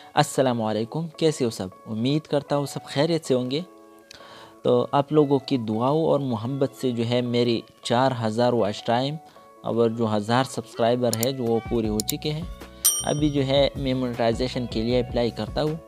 अस्सलामुअलैकुम, कैसे हो सब। उम्मीद करता हूँ सब खैरियत से होंगे। तो आप लोगों की दुआओं और मोहब्बत से जो है मेरी 4000 वॉच टाइम और जो 1000 सब्सक्राइबर है जो वो पूरे हो चुके हैं। अभी जो है मैं मोनेटाइजेशन के लिए अप्लाई करता हूँ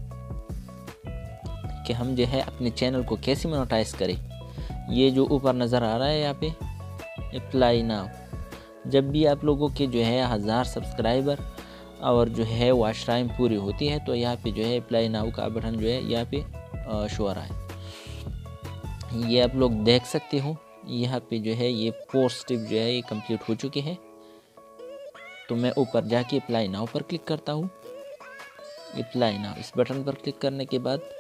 कि हम जो है अपने चैनल को कैसे मोनेटाइज करें। ये जो ऊपर नज़र आ रहा है यहाँ पे अप्लाई नाउ। जब भी आप लोगों के जो है 1000 सब्सक्राइबर और जो है वॉच टाइम पूरी होती है तो यहाँ पे जो है अप्लाई नाउ का बटन जो है यहाँ पे शो आ रहा है। ये आप लोग देख सकते हो यहाँ पे जो है ये 4 स्टेप जो है ये कंप्लीट हो चुके हैं। तो मैं ऊपर जाके अप्लाई नाउ पर क्लिक करता हूँ। अप्लाई नाउ इस बटन पर क्लिक करने के बाद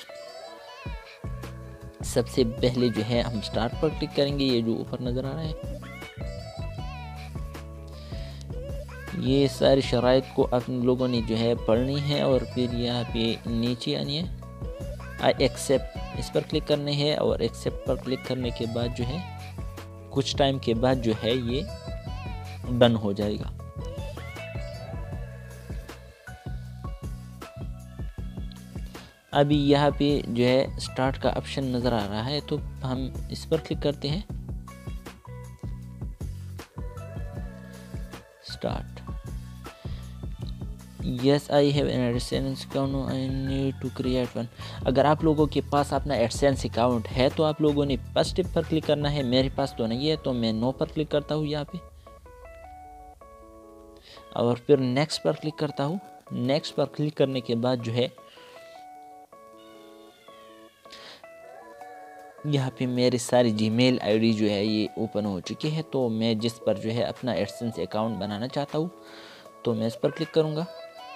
सबसे पहले जो है हम स्टार्ट पर क्लिक करेंगे। ये जो ऊपर नज़र आ रहा है ये सारी शराइत को आप लोगों ने जो है पढ़नी है और फिर यहाँ पे नीचे आनी है। आई एक्सेप्ट इस पर क्लिक करने हैं और एक्सेप्ट पर क्लिक करने के बाद जो है कुछ टाइम के बाद जो है ये डन हो जाएगा। अभी यहाँ पे जो है स्टार्ट का ऑप्शन नज़र आ रहा है तो हम इस पर क्लिक करते हैं। Start. Yes I have an AdSense account, I need to create one. अगर आप लोगों के पास अपना एडसेंस अकाउंट है तो आप लोगों ने फर्स्ट स्टेप पर क्लिक करना है। मेरे पास तो नहीं है तो मैं नो पर क्लिक करता हूँ यहाँ पे और फिर नेक्स्ट पर क्लिक करता हूँ। नेक्स्ट पर क्लिक करने के बाद जो है यहाँ पे मेरी सारी जीमेल आईडी जो है ये ओपन हो चुकी है। तो मैं जिस पर जो है अपना एडसेंस अकाउंट बनाना चाहता हूँ तो मैं इस पर क्लिक करूँगा।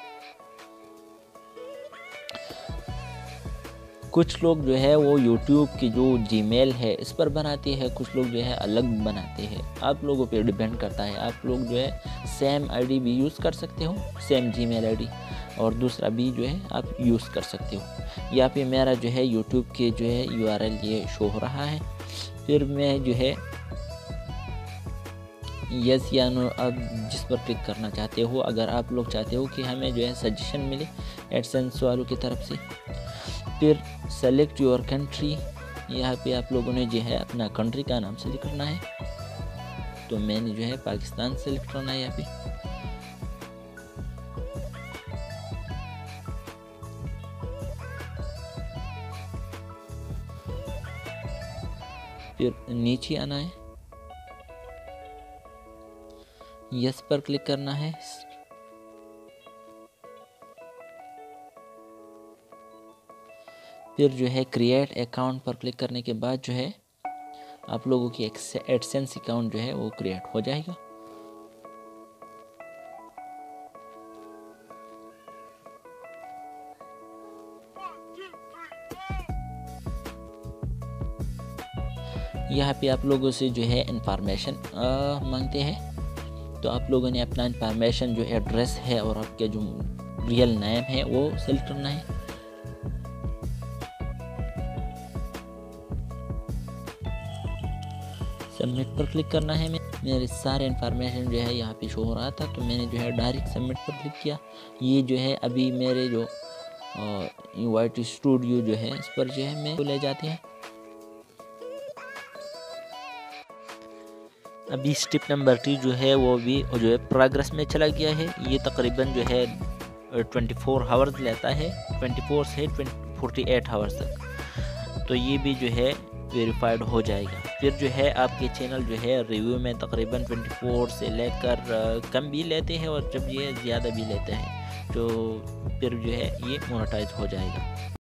कुछ लोग जो है वो यूट्यूब की जो जीमेल है इस पर बनाते हैं, कुछ लोग जो है अलग बनाते हैं। आप लोगों पे डिपेंड करता है। आप लोग जो है सेम आईडी भी यूज़ कर सकते हो, सेम जीमेल आईडी और दूसरा भी जो है आप यूज़ कर सकते हो। यहाँ पे मेरा जो है यूट्यूब के जो है URL ये शो हो रहा है। फिर मैं जो है यस या नो आप जिस पर क्लिक करना चाहते हो। अगर आप लोग चाहते हो कि हमें जो है सजेशन मिले एडसेंस वालों की तरफ से, फिर सेलेक्ट योर कंट्री। यहाँ पे आप लोगों ने जो है अपना कंट्री का नाम सेलेक्ट करना है। तो मैंने जो है पाकिस्तान सेलेक्ट करना है यहाँ पे। फिर नीचे आना है, यस पर क्लिक करना है। फिर जो है क्रिएट अकाउंट पर क्लिक करने के बाद जो है आप लोगों की एडसेंस अकाउंट जो है वो क्रिएट हो जाएगा। यहाँ पे आप लोगों से जो है इंफॉर्मेशन मांगते हैं। तो आप लोगों ने अपना इंफॉर्मेशन जो एड्रेस है और आपके जो रियल नेम है वो सेलेक्ट करना है। सबमिट पर क्लिक करना है। मेरे सारे इन्फॉर्मेशन जो है यहाँ पे शो हो रहा था तो मैंने जो है डायरेक्ट सबमिट पर क्लिक किया। ये जो है अभी मेरे जो YT स्टूडियो जो है इस पर जो है मैं ले जाते हैं। अभी स्टेप नंबर 2 जो है वो भी जो है प्रोग्रेस में चला गया है। ये तकरीबन जो है 24 आवर्स लेता है, 24 से 48 आवर्स तक। तो ये भी जो है वेरीफाइड हो जाएगा। फिर जो है आपके चैनल जो है रिव्यू में तकरीबन 24 से लेकर कम भी लेते हैं और जब ये ज़्यादा भी लेते हैं तो फिर जो है ये मोनेटाइज हो जाएगा।